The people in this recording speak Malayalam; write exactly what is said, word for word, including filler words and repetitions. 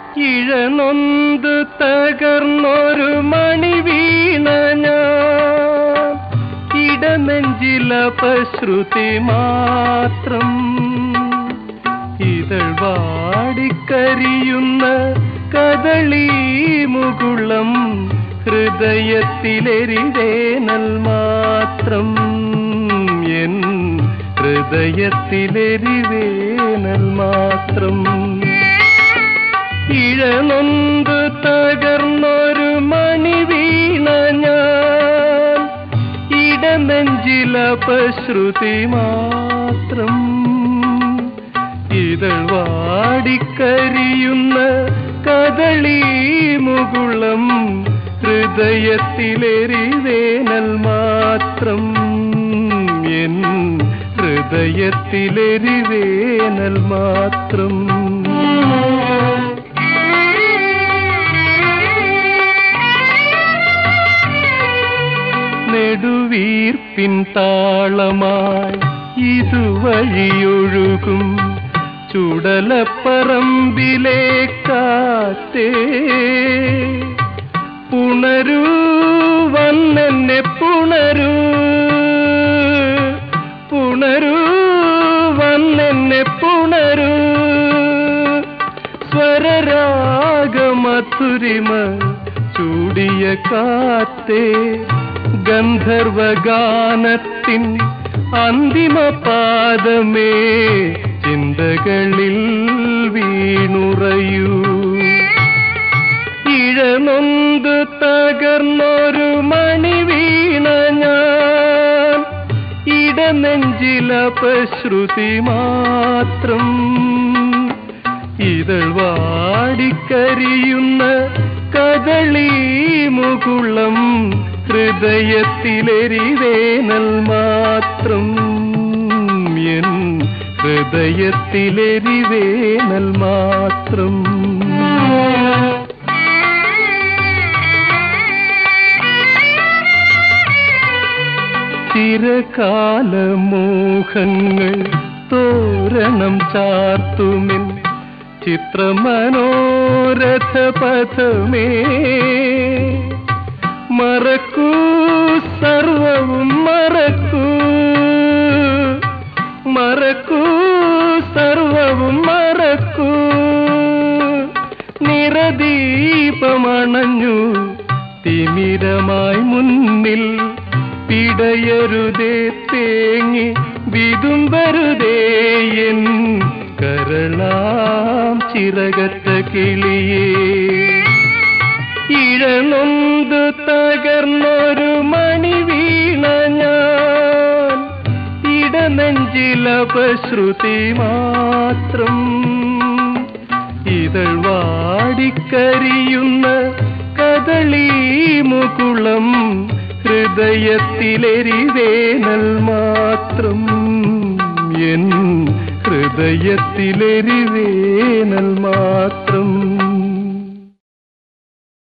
ഇഴനൊന്ത് തകർന്നൊരു മണി വീണ ഞാൻ, ഇടനെഞ്ചിലപശ്രുതി മാത്രം. ഇതൾ വാടിക്കരിയുന്ന കദളി മുകുളം, ഹൃദയത്തിലെരിവേനൽ മാത്രം. എൻ ഹൃദയത്തിലെരിവേനൽ മാത്രം. ഇഴനൊന്ത് തകർന്നൊരു മണി വീണ ഞാൻ, ഇടനെഞ്ചിലപശ്രുതി മാത്രം. ഇതൾ വാടിക്കരിയുന്ന കദളി മുകുളം, ഹൃദയത്തിലെരിവേനൽ മാത്രം. എൻ ഹൃദയത്തിലെരിവേനൽ മാത്രം. നെടുവീർപ്പിൻ താളമായി ഇതുവഴിയൊഴുകും ചുടലപ്പറമ്പിലെ കാറ്റേ, പുണരൂ വന്നെന്നെ പുണരൂ, പുണരൂ വന്നെന്നെ പുണരൂ. സ്വരരാഗമധുരിമ ചൂടിയ കാറ്റേ, ഗന്ധർവഗാനത്തിൻ അന്തിമ പാദമേ, ചിന്തകളിൽ വീണുറയൂ. ഇഴനൊന്ത് തകർന്നൊരു മണി വീണ ഞാൻ, ഇടനെഞ്ചിലപശ്രുതി മാത്രം. ഇതൾ വാടിക്കരിയുന്ന കദളി മുകുളം, ഹൃദയത്തിലെരിവേനൽ മാത്രം. എൻ ഹൃദയത്തിലെരിവേനൽ മാത്രം. ചിരകാല മോഹങ്ങൾ തോരണം ചാർത്തുമിൻ ചിത്രമനോരഥ പഥമേ, മറക്കൂ സർവവും മറക്കൂ, മറക്കൂ സർവവും മറക്കൂ. നിറദീപമണഞ്ഞു തിമിരമായി മുന്നിൽ, പിടയരുതേ തേങ്ങി വിതുമ്പരുതേ എൻ കരളാം ചിറകറ്റ കിളിയേ. ഇഴനൊന്ത് തകർന്നൊരു മണി വീണ ഞാൻ, ഇടനെഞ്ചിലപശ്രുതി മാത്രം. ഇതൾ വാടിക്കരിയുന്ന കദളി മുകുളം, ഹൃദയത്തിലെരിവേനൽ മാത്രം. എൻ ഹൃദയത്തിലെരിവേനൽ മാത്രം.